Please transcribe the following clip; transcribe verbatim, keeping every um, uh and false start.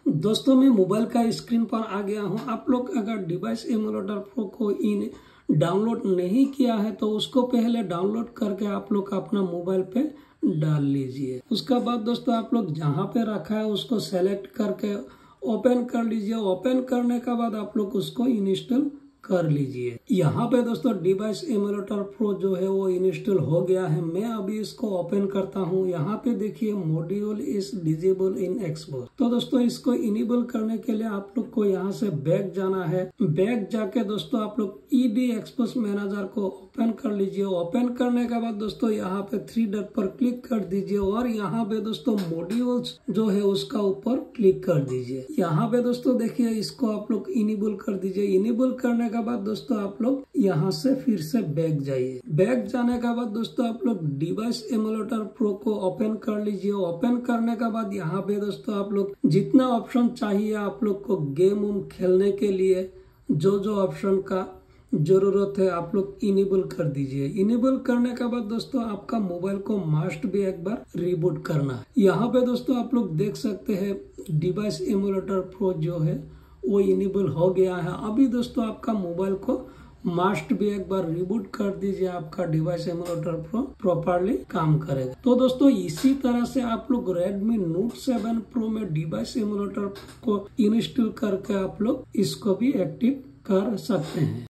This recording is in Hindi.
दोस्तों मैं मोबाइल का स्क्रीन पर आ गया हूं। आप लोग अगर डिवाइस एमुलेटर प्रो को इन डाउनलोड नहीं किया है तो उसको पहले डाउनलोड करके आप लोग अपना मोबाइल पे डाल लीजिए। उसके बाद दोस्तों आप लोग जहां पे रखा है उसको सेलेक्ट करके ओपन कर लीजिए। ओपन करने के बाद आप लोग उसको इंस्टॉल कर लीजिए। यहाँ पे दोस्तों डिवाइस एमुलेटर प्रो जो है वो इंस्टॉल हो गया है। मैं अभी इसको ओपन करता हूँ। यहाँ पे देखिए module is disable in export. तो दोस्तों इसको इनेबल करने के लिए आप लोग को यहाँ से बैक जाना है। बैक जाके दोस्तों आप लोग ईडी एक्सपोर्ट मैनेजर को ओपन कर लीजिए। ओपन करने के बाद दोस्तों यहाँ पे थ्री डॉट पर क्लिक कर दीजिए और यहाँ पे दोस्तों मॉड्यूल्स जो है उसका ऊपर क्लिक कर दीजिए। यहाँ पे दोस्तों देखिए इसको आप लोग इनेबल कर दीजिए। इनेबल करने के बाद दोस्तों आप लोग यहाँ से फिर से बैक जाइए। बैक जाने के बाद दोस्तों आप लोग डिवाइस एमुलेटर प्रो को ओपन कर लीजिए। ओपन करने के बाद यहाँ पे दोस्तों आप लोग जितना ऑप्शन चाहिए आप लोग को गेम उम खेलने के लिए जो जो ऑप्शन का जरूरत है आप लोग इनेबल कर दीजिए। इनेबल करने के बाद दोस्तों आपका मोबाइल को मस्ट भी एक बार रिबूट करना है। यहाँ पे दोस्तों आप लोग देख सकते हैं डिवाइस एमुलेटर प्रो जो है वो इनेबल हो गया है। अभी दोस्तों आपका मोबाइल को मस्ट भी एक बार रिबूट कर दीजिए। आपका डिवाइस एमुलेटर प्रो प्रॉपरली काम करेगा। तो दोस्तों इसी तरह से आप लोग रेडमी नोट सेवन प्रो में डिवाइस एमुलेटर को इंस्टॉल करके आप लोग इसको भी एक्टिव कर सकते हैं।